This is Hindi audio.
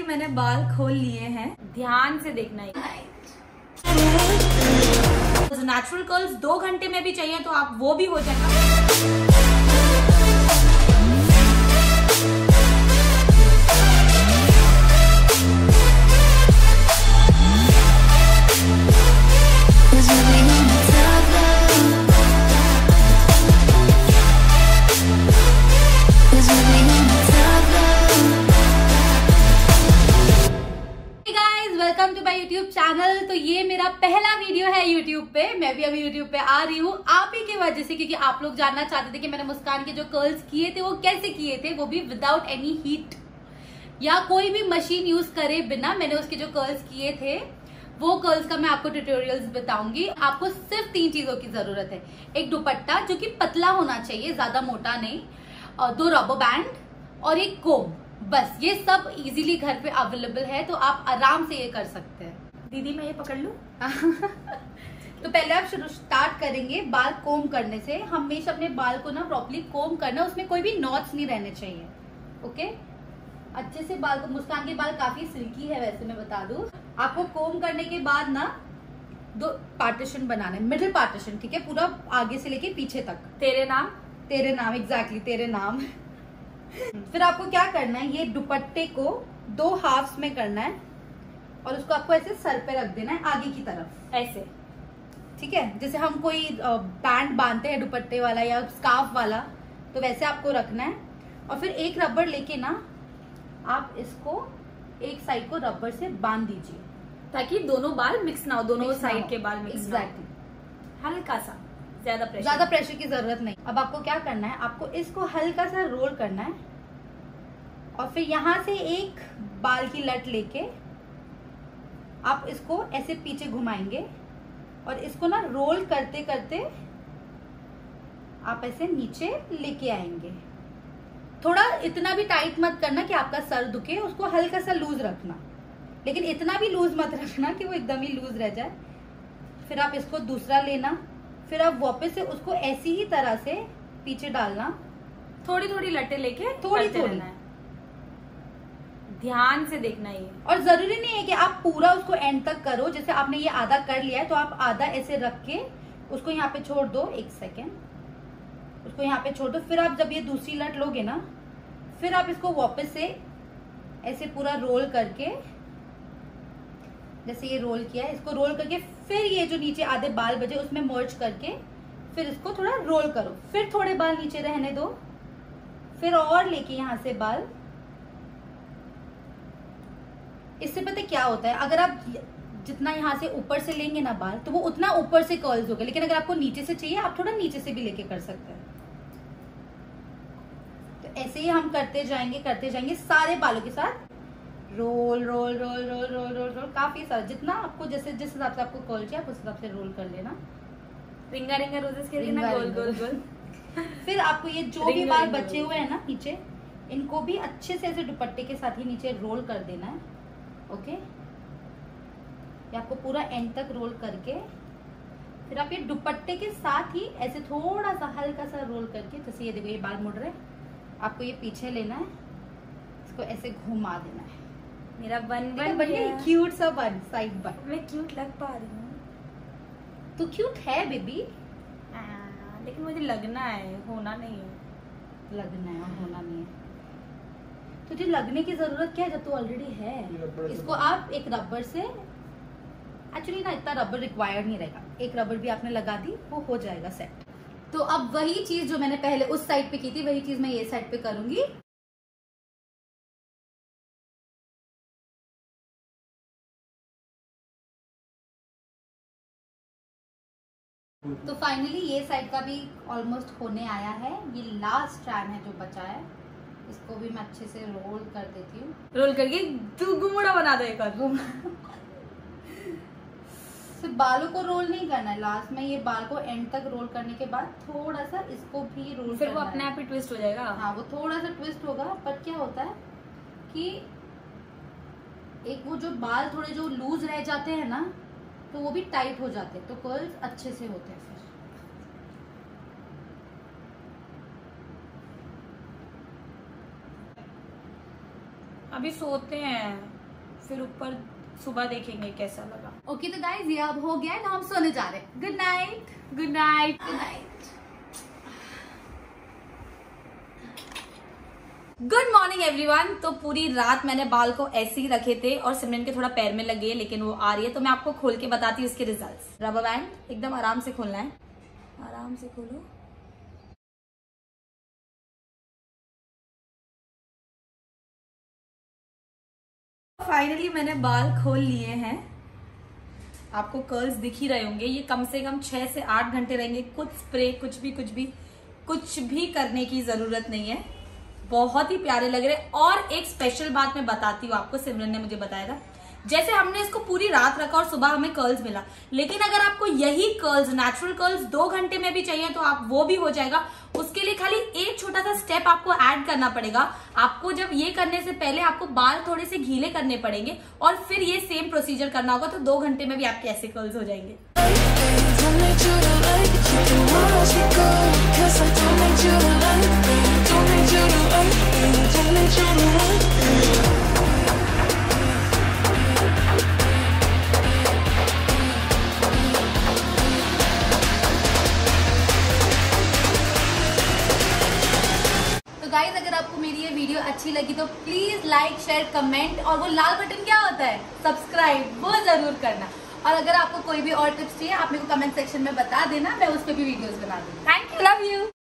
मैंने बाल खोल लिए हैं, ध्यान से देखना है। नेचुरल कर्ल्स 2 घंटे में भी चाहिए तो आप वो भी हो जाएगा। Welcome to my YouTube channel. तो ये मेरा पहला वीडियो है यूट्यूब पे। मैं भी अभी यूट्यूब पे आ रही हूँ आप ही की वजह से, क्योंकि आप लोग जानना चाहते थे कि मैंने मुस्कान के जो कर्ल्स किए थे वो कैसे किए थे, वो भी विदाउट एनी हीट या कोई भी मशीन यूज करे बिना। मैंने उसके जो कर्ल्स किए थे वो कर्ल्स का मैं आपको ट्यूटोरियल्स बताऊंगी। आपको सिर्फ 3 चीजों की जरूरत है। एक दुपट्टा जो कि पतला होना चाहिए, ज्यादा मोटा नहीं, और 2 रबर बैंड और एक कोम। बस ये सब इजीली घर पे अवेलेबल है, तो आप आराम से ये कर सकते हैं। दीदी मैं ये पकड़ लूं? तो पहले आप स्टार्ट करेंगे बाल कोम करने से। हमेशा अपने बाल को ना प्रॉपर्ली कोम करना, उसमें कोई भी नॉट्स नहीं रहने चाहिए। ओके, अच्छे से बाल को, मुस्कान के बाल काफी सिल्की है वैसे, मैं बता दूं। आपको कोम करने के बाद ना 2 पार्टीशन बनाना है, मिडिल पार्टीशन, ठीक है, पूरा आगे से लेके पीछे तक। तेरे नाम एग्जैक्टली, तेरे नाम। फिर आपको क्या करना है, ये दुपट्टे को 2 हाफ्स में करना है और उसको आपको ऐसे सर पे रख देना है आगे की तरफ, ऐसे, ठीक है। जैसे हम कोई बैंड बांधते हैं दुपट्टे वाला या स्कार्फ वाला, तो वैसे आपको रखना है। और फिर एक रबर लेके ना आप इसको एक साइड को रबर से बांध दीजिए, ताकि दोनों बाल मिक्स ना हो, दोनों साइड के बाल मिक्स। एग्जैक्टली, हल्का सा, ज्यादा प्रेशर की जरूरत नहीं। अब आपको क्या करना है, आपको इसको हल्का सा रोल करना है और फिर यहां से एक बाल की लट लेके आप इसको ऐसे पीछे घुमाएंगे और इसको ना रोल करते करते आप ऐसे नीचे लेके आएंगे। थोड़ा इतना भी टाइट मत करना कि आपका सर दुखे, उसको हल्का सा लूज रखना, लेकिन इतना भी लूज मत रखना कि वो एकदम ही लूज रह जाए। फिर आप इसको दूसरा लेना, फिर आप वापस से उसको ऐसी ही तरह से पीछे डालना, थोड़ी थोड़ी लटें लेके थोड़ी ध्यान से देखना ये। और जरूरी नहीं है कि आप पूरा उसको एंड तक करो। जैसे आपने ये आधा कर लिया है तो आप आधा ऐसे रख के उसको यहाँ पे छोड़ दो, 1 सेकेंड, उसको यहाँ पे छोड़ दो। फिर आप जब ये दूसरी लट लोगे ना, फिर आप इसको वापस से ऐसे पूरा रोल करके, जैसे ये रोल किया है, इसको रोल करके फिर ये जो नीचे आधे बाल बचे उसमें मर्ज करके फिर इसको थोड़ा रोल करो। फिर थोड़े बाल नीचे रहने दो, फिर और लेके यहाँ से बाल। इससे पता क्या होता है, अगर आप जितना यहाँ से ऊपर से लेंगे ना बाल, तो वो उतना ऊपर से कर्ल्स होगा। लेकिन अगर आपको नीचे से चाहिए, आप थोड़ा नीचे से भी लेके कर सकते हैं। तो ऐसे ही हम करते जाएंगे सारे बालों के साथ। Roll roll roll roll roll roll roll, काफी सारा, जितना आपको जैसे जिस हिसाब से आपको कर्ल चाहिए आप उस हिसाब से रोल कर लेना। रिंगा रिंगा रोजेस के ना, गोल गोल गोल। फिर आपको ये जो भी बाल बचे हुए हैं ना नीचे, इनको भी अच्छे से ऐसे दुपट्टे के साथ ही नीचे रोल कर देना है। ओके, ये आपको पूरा एंड तक रोल करके फिर आप ये दुपट्टे के साथ ही ऐसे थोड़ा सा हल्का सा रोल करके, जैसे ये देखो ये बाल मुड़ रहे, आपको ये पीछे लेना है, इसको ऐसे घुमा देना है। मेरा बन क्यूट सा बन, साइड बन। मैं क्यूट लग पा रही हूँ? तू क्यूट है बेबी, लेकिन मुझे लगना है, होना नहीं है। लगना है और होना नहीं है। तुझे लगने की जरूरत क्या है जब तू ऑलरेडी है। इसको आप एक रबर से, एक्चुअली ना इतना रबर रिक्वायर्ड नहीं रहेगा, एक रबर भी आपने लगा दी, वो हो जाएगा सेट। तो अब वही चीज जो मैंने पहले उस साइड पे की थी, वही चीज मैं ये साइड पे करूंगी। तो फाइनली ये साइड का भी ऑलमोस्ट होने आया है। ये लास्ट स्ट्रैंड है जो बचा है, इसको भी मैं अच्छे से रोल कर देती हूँ। रोल करके तू घुमड़ा बना दे एक सिर्फ बालों को रोल नहीं करना है, लास्ट में ये बाल को एंड तक रोल करने के बाद थोड़ा सा इसको भी रोल, फिर वो अपने आप ही ट्विस्ट हो जाएगा। हाँ, वो थोड़ा सा ट्विस्ट होगा, पर क्या होता है कि एक वो जो बाल थोड़े जो लूज रह जाते हैं ना, तो वो भी टाइट हो जाते हैं, तो कर्ल्स अच्छे से होते हैं। फिर अभी सोते हैं। फिर ऊपर सुबह देखेंगे कैसा लगा। ओके तो गाइज ये अब हो गया है, तो हम सोने जा रहे हैं। Good night. Good night. Good night. Good morning everyone. तो पूरी रात मैंने बाल को ऐसे ही रखे थे और सिमरन के थोड़ा पैर में लगे, लेकिन वो आ रही है तो मैं आपको खोल के बताती हूँ उसके रिजल्ट्स। रबर बैंड एकदम आराम से खोलना है, आराम से खोलो। फाइनली मैंने बाल खोल लिए हैं। आपको कर्ल्स दिख ही रहे होंगे। ये कम से कम 6 से 8 घंटे रहेंगे। कुछ स्प्रे कुछ भी करने की जरूरत नहीं है। बहुत ही प्यारे लग रहे। और एक स्पेशल बात मैं बताती हूँ आपको, सिमरन ने मुझे बताया था। जैसे हमने इसको पूरी रात रखा और सुबह हमें कर्ल्स मिला, लेकिन अगर आपको यही कर्ल्स नेचुरल कर्ल्स 2 घंटे में भी चाहिए तो आप वो भी हो जाएगा। उसके लिए खाली एक छोटा सा स्टेप आपको ऐड करना पड़ेगा। आपको जब ये करने से पहले आपको बाल थोड़े से गीले करने पड़ेंगे और फिर ये सेम प्रोसीजर करना होगा, तो 2 घंटे में भी आपके ऐसे कर्ल्स हो जाएंगे। गाइस अगर आपको मेरी ये वीडियो अच्छी लगी तो प्लीज लाइक शेयर कमेंट और वो लाल बटन क्या होता है सब्सक्राइब, वो जरूर करना। और अगर आपको कोई भी और टिप्स चाहिए आप मेरे को कमेंट सेक्शन में बता देना, मैं उस पर भी वीडियोस बना दूंगी। Thank you, love you.